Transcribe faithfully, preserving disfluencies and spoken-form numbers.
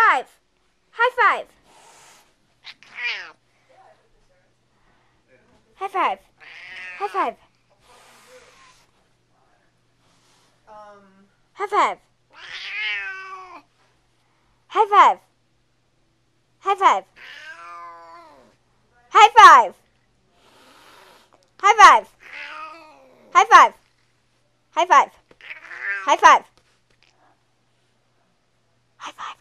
five. High five. High five. High five. Um. High five. High five. High five. High five. High five. High five. High five. High five. High five.